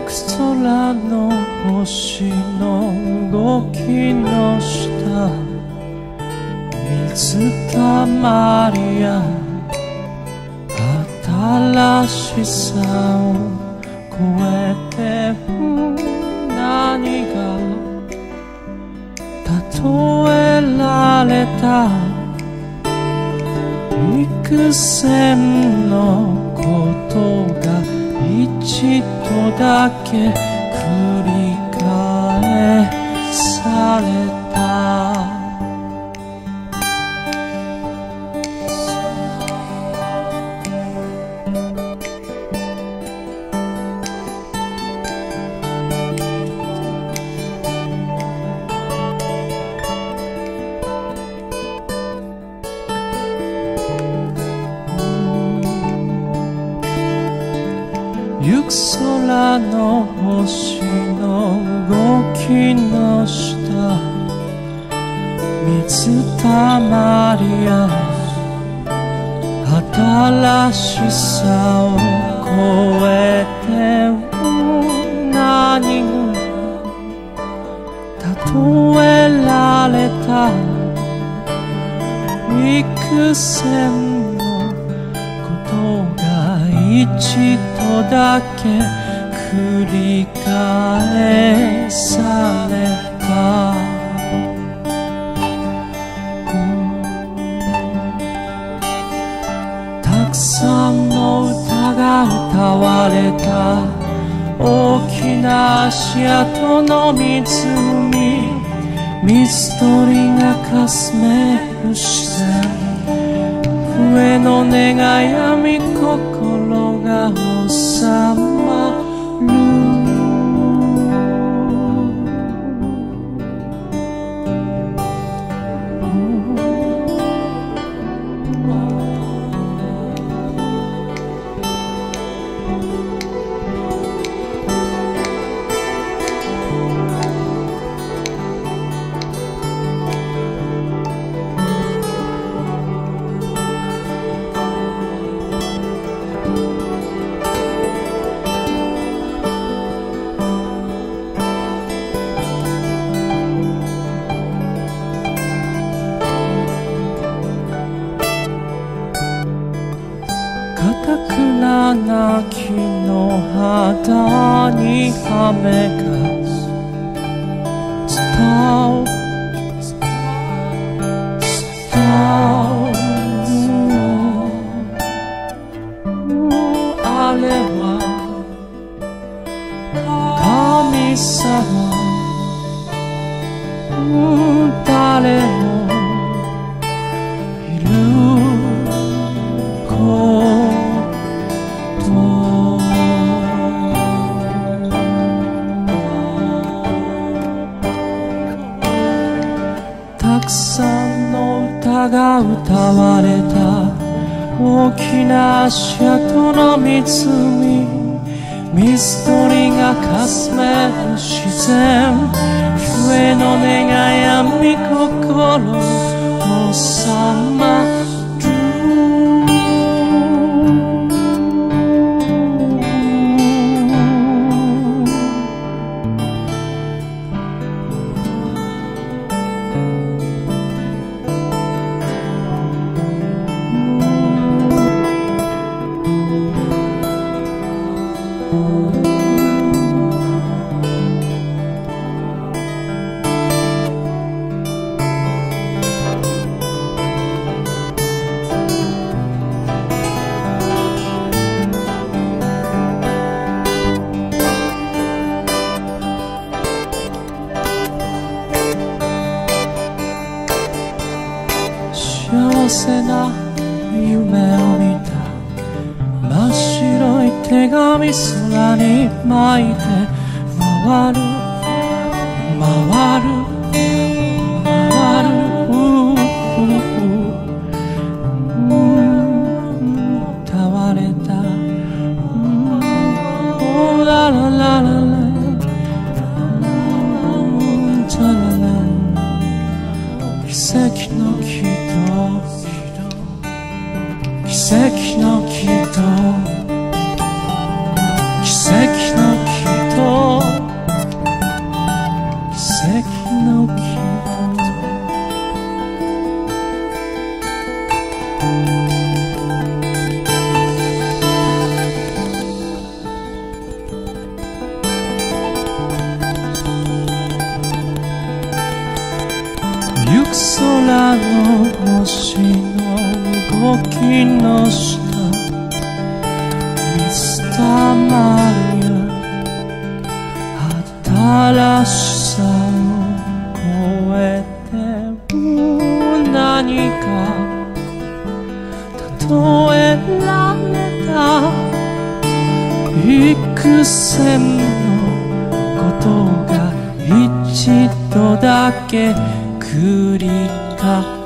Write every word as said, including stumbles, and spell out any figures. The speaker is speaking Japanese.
く空の星の動きの下、水たまりや新しさを超えて何が例えられた幾千のことが一度だけ繰り返された。行く空の星の動きの下、水たまりや新しさを超えて何が例えられた幾千のことが一度だけ繰り返された。たくさんの歌が歌われた大きな足跡の湖、ミストリがかすめる自然、上の願いやみ心が収まる。固くなな木の肌に雨が伝う伝う、あれは神様、誰もいるたくさんの歌が歌われた大きな足跡の湖、ミストリがかすめる自然、上の願いやみ心収まる。幸せな夢を見た真っ白い手紙空に巻いて回る回る回る、歌われたラララララ奇跡の軌道、奇跡の軌道、奇跡の軌道。 の下ミスターマリア新しさを超えて何か例えられた幾千のことが一度だけ繰り返